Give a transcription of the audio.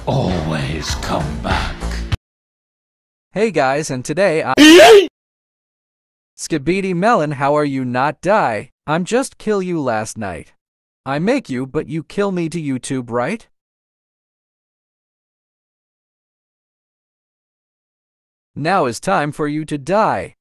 always come back. Hey guys, and today Skibidi Melon, how are you not die? I'm just kill you last night. I make you, but you kill me to YouTube, right? Now is time for you to die.